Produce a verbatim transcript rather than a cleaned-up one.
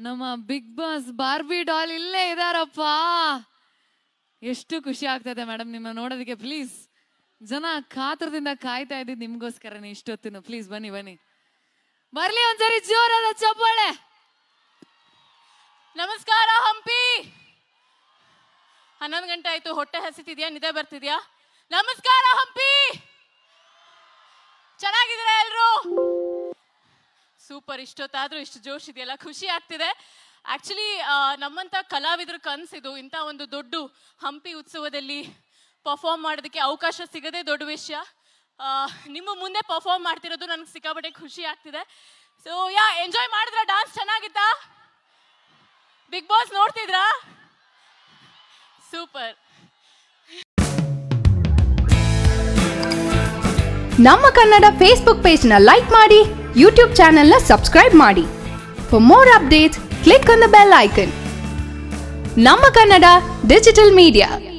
ನಮ್ಮ big boss Barbie doll ಇಲ್ಲೇ ಇದಾರಪ್ಪ. ಎಷ್ಟು ಖುಷಿ ಆಗ್ತದೆ ಮೇಡಮ್ ನಿಮ್ಮ ನೋಡೋದಕ್ಕೆ. ಪ್ಲೀಸ್ ಜನ ಕಾತರದಿಂದ ಕಾಯ್ತಾ ಇದ್ದಿದ್ದು ನಿಮ್ಗೋಸ್ಕರನೇ ಇಷ್ಟೊತ್ತಿನ. ಪ್ಲೀಸ್ ಬನ್ನಿ ಬನ್ನಿ ಬರ್ಲಿ ಒಂದ್ಸರಿ ಜೋರಾದ ಚಪ್ಪಾಳೆ. ನಮಸ್ಕಾರ ಹಂಪಿ. ಹನ್ನೊಂದು ಗಂಟೆ ಆಯ್ತು, ಹೊಟ್ಟೆ ಹಸಿತಿದ್ಯಾ, ನಿದ್ದೆ ಬರ್ತಿದ್ಯಾ? ನಮಸ್ಕಾರ ಹಂಪಿ. ಚೆನ್ನಾಗಿದ್ದೀರಾ ಎಲ್ರು? ಸೂಪರ್. ಇಷ್ಟೊತ್ತಾದ್ರೂ ಇಷ್ಟು ಜೋಶ್ ಇದೆಯಲ್ಲ, ಖುಷಿ ಆಗ್ತಿದೆ. ಆಕ್ಚುಲಿ ನಮ್ಮಂತ ಕಲಾವಿದ್ರ ಕನಸಿದು ಇಂಥ ಒಂದು ದೊಡ್ಡ ಹಂಪಿ ಉತ್ಸವದಲ್ಲಿ ಪರ್ಫಾರ್ಮ್ ಮಾಡೋದಕ್ಕೆ ಅವಕಾಶ ಸಿಗದೆ ದೊಡ್ಡ ವಿಷಯ. ನಿಮ್ಮ ಮುಂದೆ ಪರ್ಫಾರ್ಮ್ ಮಾಡ್ತಿರೋದು ನನಗೆ ಸಿಕ್ಕಾಪಟ್ಟೆ ಖುಷಿ ಆಗ್ತಿದೆ. ಸೊ ಯಾ, ಎಂಜಾಯ್ ಮಾಡಿದ್ರ? ಡಾನ್ಸ್ ಚೆನ್ನಾಗಿತ್ತಾ? ಬಿಗ್ ಬಾಸ್ ನೋಡ್ತಿದ್ರಾ? ಸೂಪರ್. ನಮ್ಮ ಕನ್ನಡ ಫೇಸ್ಬುಕ್ ಪೇಜ್ ನ ಲೈಕ್ ಮಾಡಿ, ಯೂಟ್ಯೂಬ್ ಚಾನೆಲ್ ನ ಸಬ್ಸ್ಕ್ರೈಬ್ ಮಾಡಿ. For more updates click on the bell icon. ನಮ್ಮ ಕನ್ನಡ ಡಿಜಿಟಲ್ ಮೀಡಿಯಾ.